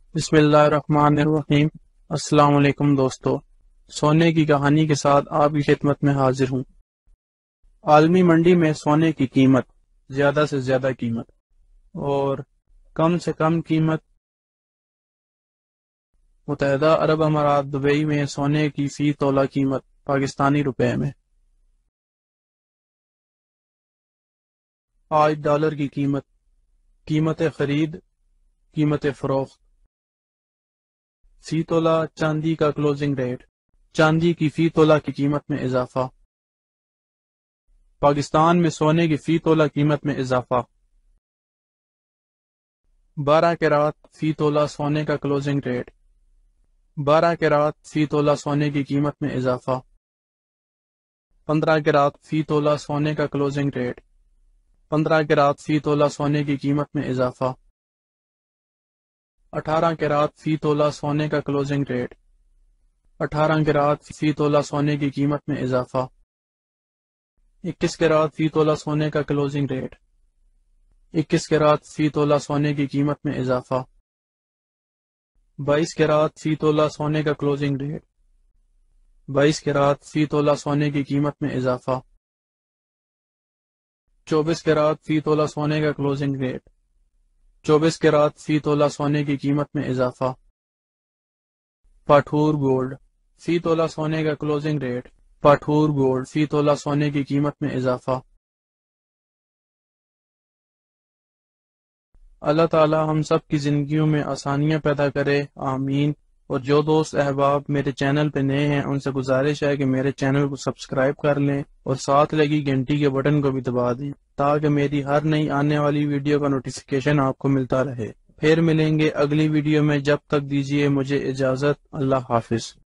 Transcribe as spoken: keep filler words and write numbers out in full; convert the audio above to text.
بسم اللہ الرحمن الرحیم۔ السلام علیکم دوستو، سونے کی کہانی کے ساتھ آپ کی خدمت میں حاضر ہوں۔ عالمی منڈی میں سونے کی قیمت، زیادہ سے زیادہ قیمت اور کم سے کم قیمت۔ متحدہ عرب امارات دبئی میں سونے کی فی تولہ قیمت پاکستانی روپے میں۔ آج ڈالر کی قیمت، قیمت خرید، قیمت فروخت۔ فی تولہ چاندی کا کلوزنگ ریٹ، چاندی کی فی تولہ کی قیمت میں اضافہ۔ پاکستان میں سونے کی فی تولہ قیمت میں اضافہ۔ بارہ کیرات فی تولہ سونے کا کلوزنگ ریٹ، بارہ کیرات فی تولہ سونے کی قیمت میں اضافہ۔ پندرہ کیرات فی تولہ سونے کا کلوزنگ ریٹ، پندرہ کیرات فی تولہ سونے کی قیمت میں اضافہ۔ اٹھارہ کیرات فی تولہ سونے کا کلوزنگ ریٹ، اٹھارہ کیرات فی تولہ سونے کی قیمت میں اضافہ۔ اکیس کیرات فی تولہ سونے کا کلوزنگ ریٹ، اکیس کیرات فی تولہ سونے کی قیمت میں اضافہ۔ بائیس کیرات فی تولہ سونے کا کلوزنگ ریٹ، بائیس کیرات فی تولہ سونے کی قیمت میں اضافہ۔ چوبیس کیرات فی تولہ سونے کا کلوزنگ ریٹ، چوبیس کیرات فی تولہ سونے کی قیمت میں اضافہ۔ پاٹھور گولڈ فی تولہ سونے کا کلوزنگ ریٹ، پاٹھور گولڈ فی تولہ سونے کی قیمت میں اضافہ۔ اللہ تعالی ہم سب کی زندگیوں میں آسانیاں پیدا کرے، آمین۔ اور جو دوست احباب میرے چینل پہ نئے ہیں ان سے گزارش ہے کہ میرے چینل کو سبسکرائب کر لیں اور ساتھ لگی گھنٹی کے بٹن کو بھی دبا دیں تاکہ میری ہر نئی آنے والی ویڈیو کا نوٹیفیکیشن آپ کو ملتا رہے۔ پھر ملیں گے اگلی ویڈیو میں، جب تک دیجیے مجھے اجازت۔ اللہ حافظ۔